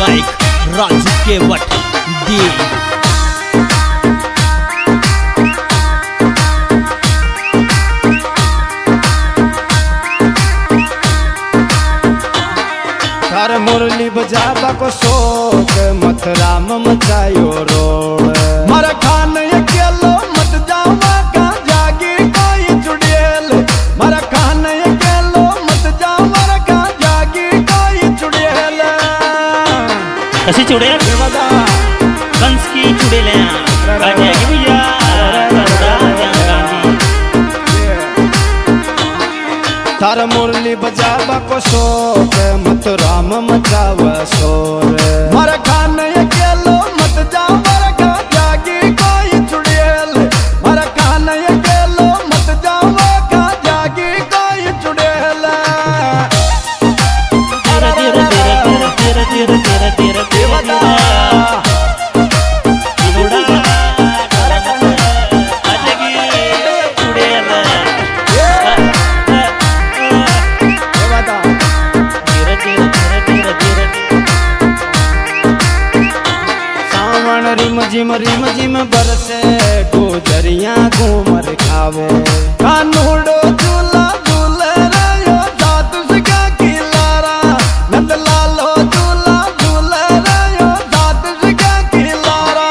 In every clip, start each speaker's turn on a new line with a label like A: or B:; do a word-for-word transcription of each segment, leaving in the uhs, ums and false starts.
A: गायक राजू केवट दी।
B: थार मुरली बजाबा को शौक मथुरा में मचायो रोड। मारा खान अकेलो मत जावा का जागी कोई चुड़ैल। मारा खान अकेलो मत जावा का जागी कोई चुड़ैल।
A: कसी चुड़ैल कंस की चुड़ैल आ जाएगी भैया।
B: थार मुरली बजाबा को शौक मथुरा में मचावा शोर। मारा खान अकेलो मत जावा का जागी कोई चुड़ैल। मारा खान अकेलो मत जावा का जागी कोई चुड़ैल।
A: तेरा तेरा तेरा तेरा तेरा तेरा तेरा तेरा
B: रिम जिम रिम जिम बरसे गुजरिया घूमर खावे। कानूड़ो झूला झूले रयो दादू सिका खिलारा। नंद लालो झूला झूले रयो दादू सिका खिलारा।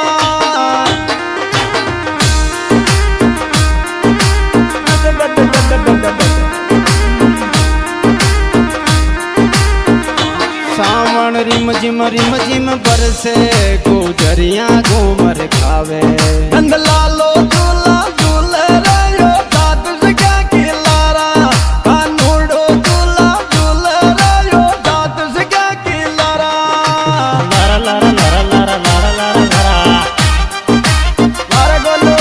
B: सावन रिम जिम रिम जिम बरसे गुजरिया घूमर खावे। नंद लालो झूला झूले रयो दादू सिका खिलारा। कानूड़ो झूला झूले रयो दादू सिका खिलारा।
A: लारा लारा लारा लारा लारा लारा लारा
B: लारा गोलो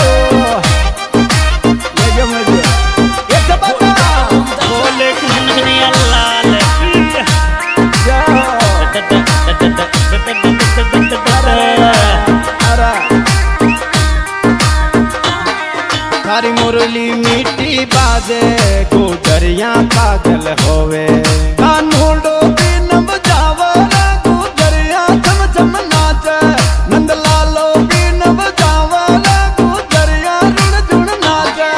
B: ले जो मुझे ये सब बता
A: बोले कृष्ण कन्हैया लाल की
B: जय। थारी मुरली मीठी बाजे गुजरिया पागल होवे। कानूड़ो बिन बजावा गुजरिया चम चम नाचे। नंद लालो बिन बजावा गुजरिया रुण झुण नाचे।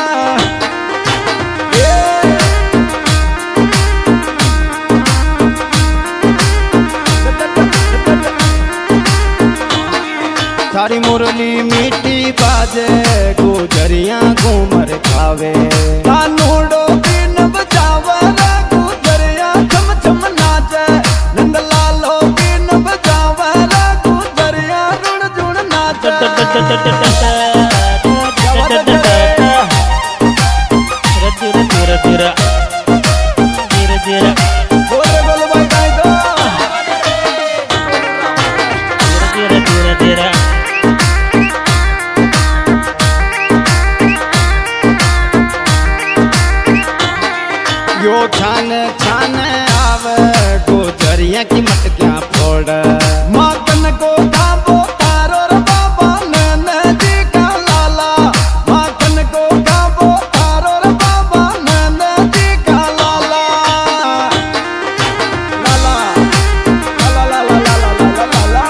B: थारी मुरली मीठी बाजे गुजरिया घूमर खावे। कानूड़ो बिन बजावा गुजरिया चम चम नाचे। नंद लालो बिन बजावा गुजरिया रुण झुण नाचे।
A: तेरा तेरा तेरा तेरा
B: बोले बोलो भाई भाई दो
A: तेरा तेरा तेरा
B: यो छान छान आवे गुजरिया की मटकियां फोड़। माखन को खाबो तारो रे बाबा नैन जी का लाला। माखन को खाबो तारो रे बाबा नैन जी का लाला। लाला लाला लाला लाला लाला लाला।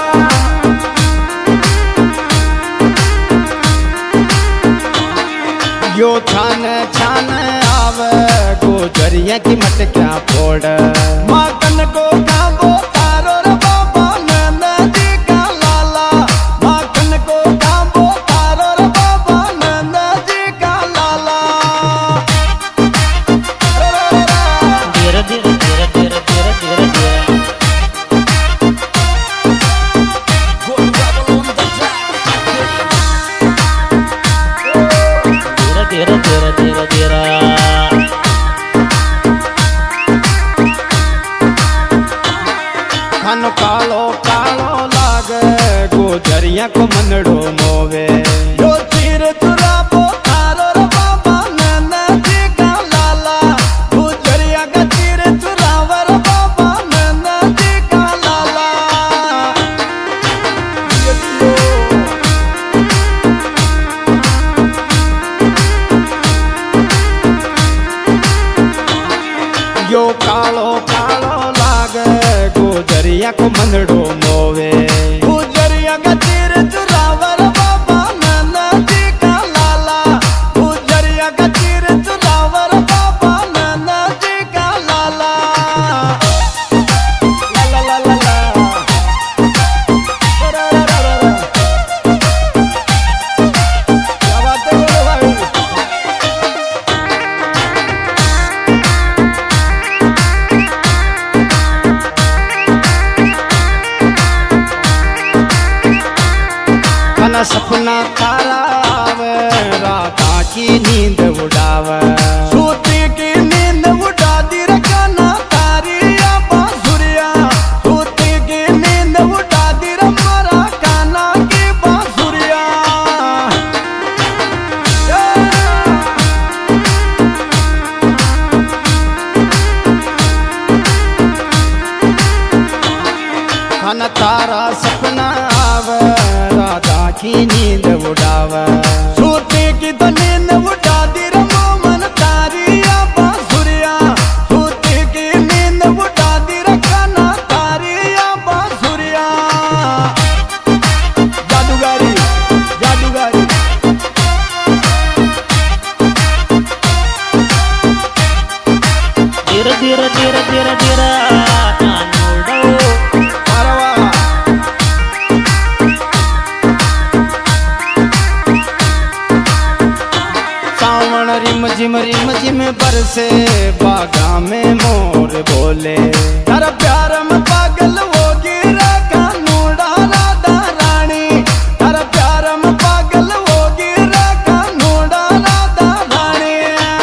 B: यो छान छान आवे गुजरिया की मटकियां फोड़। माखन को खाबो तारो रे बाबा नैन जी का लाला। माखन को खाबो तारो रे बाबा नैन जी का लाला।
A: तेरा तेरा तेरा तेरा तेरा तेरा तेरा तेरा तेरा तेरा तेरा
B: खानो कालो कालो लागे गुजरिया को मनड़ो मोवे। यो चीर चुराबो तारो रे बाबा नैन जी का लाला। गुजरिया का चीर चुरावे रे बाबा नैन जी का लाला। यो कालो कालो लागे गुजरिया को मन मनड़ो मोवे गुजरिया का तीर चुरावर बाबा नाना जी का लाला गुजरिया का तीर चुरावर बाबा नाना जी का लाला ला ला ला ला ला क्या बात है बोलो भाई। खाना सपना तारा आवे राधा की नींद उड़ावे सूती की नींद उड़ा दी रखना तारी या बांसुरिया सूती की नींद उड़ा दी रमरा काना की बांसुरिया खाना तारा सपना आवे राधा की नींद उड़ावे सूती की तो नींद उड़ा दी रमो मन तारी या बांसुरिया सूती की नींद उड़ा दी रखना तारी या बांसुरिया जादूगारी जादूगारी
A: धीरे धीरे धीरे धीरे धीरे
B: रिम झिम रिम झिम बरसे बागा में मोर बोले तारा प्यार में पागल होगी रे कानूड़ा राधा रानी तारा प्यार में पागल होगी रे कानूड़ा राधा रानी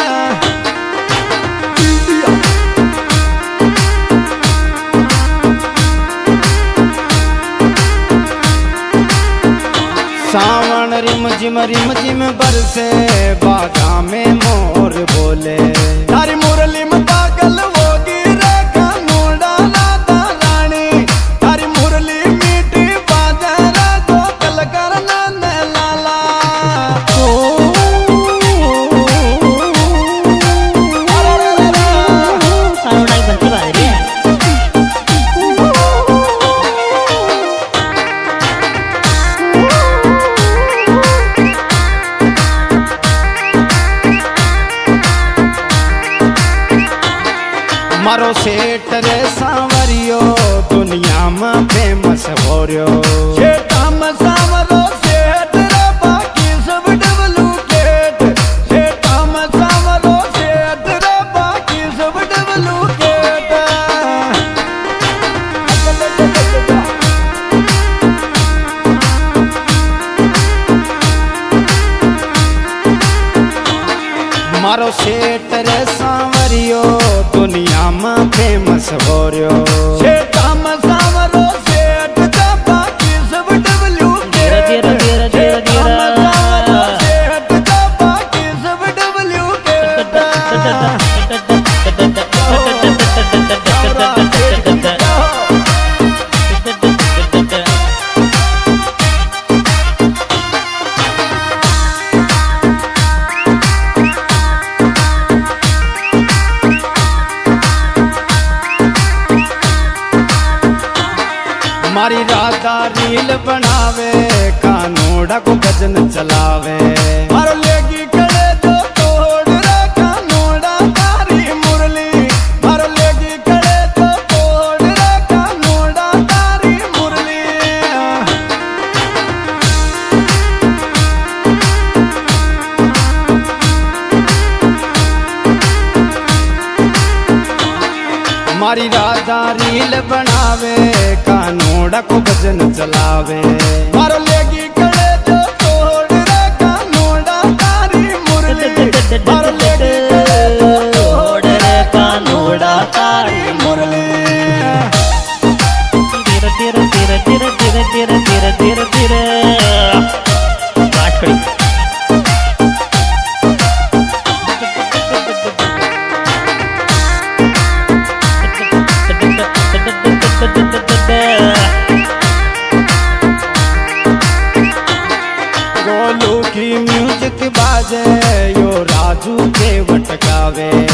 B: सावन रिम झिम रिम झिम बरसे बागा में मोर बोले तारी मुरली में पागल होगी रे कानूड़ा राधा रानी तारी मुरली मीठी बाजे रे गोकल करना ने लाला ओ
A: सारोडाई बनती बाजरी है।
B: मारो सेठ रे सांवरियो दुनिया में फेमस हो रियो सेठा में सांवरो सेठ रे बाकी सब डुप्लीकेट सेठा में सांवरो सेठ रे बाकी सब डुप्लीकेट मारो सेठ रे सांवरियो दुनिया में फेमस हो रियो सेठा में सांवरो सेठ दा बाकी सब डुप्लीकेट
A: धीरे धीरे धीरे धीरे
B: सेठ दा बाकी सब डुप्लीकेट मारी राधा रील बनावे कानूड़ा को भजन चलावे मारो लेगी कड़े तो तोड़ रे कानूड़ा तारी मुरली मारो लेगी कड़े तो तोड़ रे कानूड़ा तारी मुरली मारी राधा रील बनावे कानूड़ा को भजन चलावे मारो लेगी कड़े जो तोड़ रे कानूड़ा तारी मुरली मारो लेगी कड़े जो तोड़ रे कानूड़ा तारी मुरली
A: धीरे धीरे धीरे धीरे धीरे धीरे धीरे धीरे धीरे काट खड़ी
B: गोलू की म्यूजिक बाजे यो राजू के वटकावे